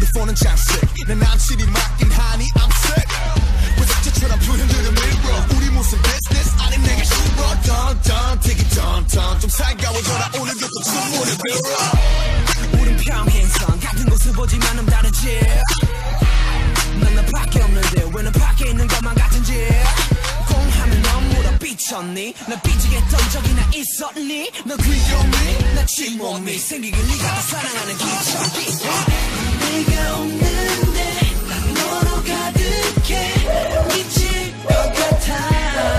핸드폰은 장식 내 남친이 맡긴 하니 I'm sick 왜 삭제처럼 표현들을 밀어 우리 무슨 business 아님 내가 싫어 던던 되게 던던 좀 살가워져라 오늘도 또 주문을 빌어 우린 평행선 같은 곳을 보지만 다르지 난 나밖에 없는데 왜 너 밖에 있는 것만 같은지 공하면 넌 물어 삐쳤니 날 삐지게 했던 적이나 있었니 너 귀여니 나 침몸이 생기길 네가 더 사랑하는 기척이 내가 없는데 난 너로 가득해 미칠 것 같아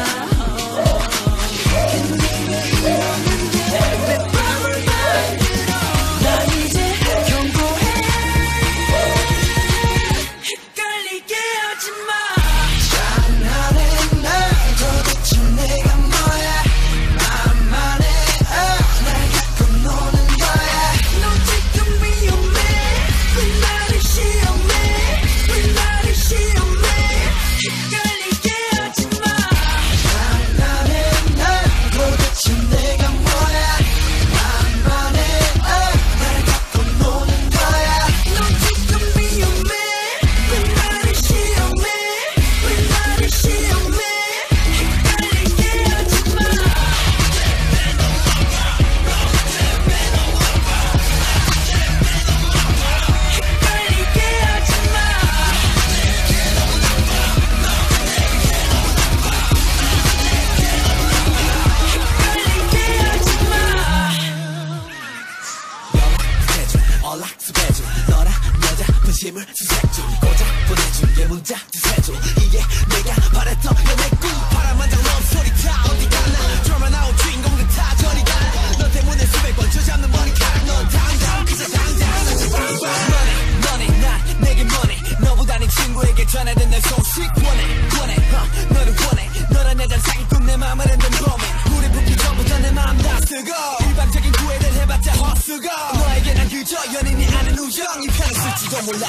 너라 여자 분심을 수색중 고작 보내준 게 문자 두세줄 이게 내가 바랬던 연애 꿈 파란만장 러브스토리 다 어디 가나 드라마 나온 주인공들 다 저리 가너 때문에 수백 번 쥐어잡는 머리카락 넌 당장 그저 당장 너네 난 내게 뭐네 너보다 네 친구에게 전해든 내 소식 원해 너를 원해 너란 여자를 사기꾼 내 맘을 흔든 범인 우리 붙기 전부터 내 맘 다 쓰고 일방적인 구애를 해봤자 헛수고 너에게 난 그저 연인이 아닌 우정 이 편을 쓸지도 몰라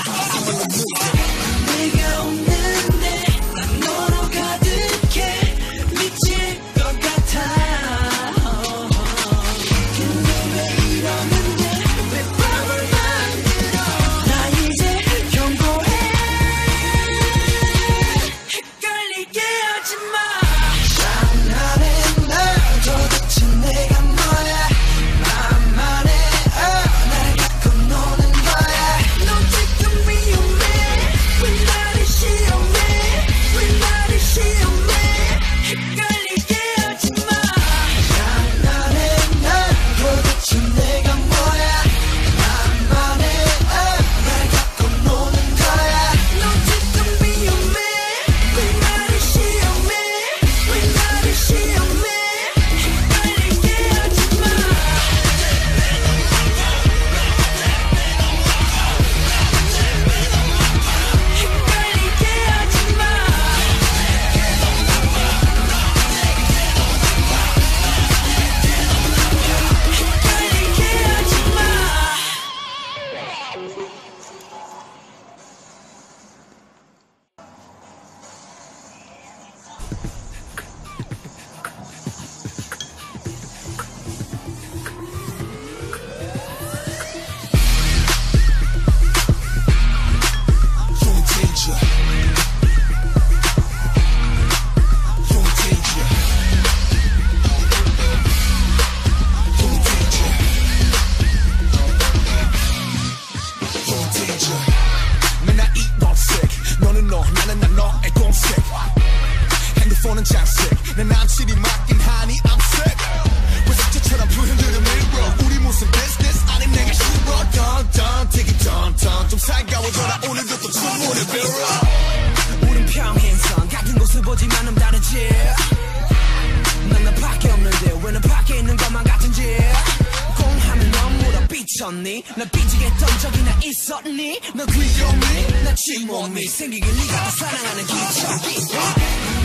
내가 없는데 난 너로 가득해 미칠 것 같아 근데 왜 이러는데 왜 밤을 만들어 나 이제 경고해 헷갈리게 하지마 장난해 날 도대체 내가 뭐야 맘만해 나를 갖고 노는 거야 넌 지금 위험해 왜 나를 시험해 왜 나를 시험해 헷갈리게 하지마 장난해 날 도대체 내가 뭐야 맘만해 나를 갖고 노는 거야 넌 지금 위험해 왜 나를 시험해 왜 나를 시험해 헷갈리게 하지마 헷갈리게 하지마 헷갈리게 하지마 You're danger You're danger You're danger You're danger 맨날 이너색 너는 너 나는 난 너의 공색 핸드폰은 장식 내 남친이 맡긴 하니 I'm sick 왜 삭제처럼 표현들을 밀어 우리 무슨 business 아님 내가 싫어 던던 되게 던던 좀 살가워져라 오늘도 또 주문을 빌어 우린 평행선 같은 곳을 보지만 다르지 난 나밖에 없는데 왜 너 밖에 있는 것만 같은지 공하면 넌 물어 삐쳤니 날 삐지게 했던 적이나 있었니 너 귀여니 나 침몸이 생기길 네가 더 사랑하는 기척이